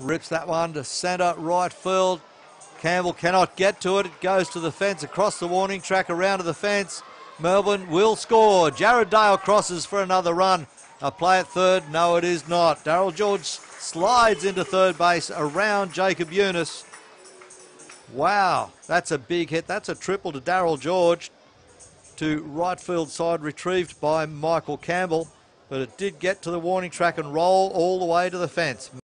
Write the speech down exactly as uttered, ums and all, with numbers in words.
Rips that one to centre, right field. Campbell cannot get to it. It goes to the fence, across the warning track, around to the fence. Melbourne will score. Jarryd Dale crosses for another run. A play at third. No, it is not. Darryl George slides into third base around Jacob Eunice. Wow, that's a big hit. That's a triple to Darryl George. To right field side, retrieved by Michael Campbell. But it did get to the warning track and roll all the way to the fence.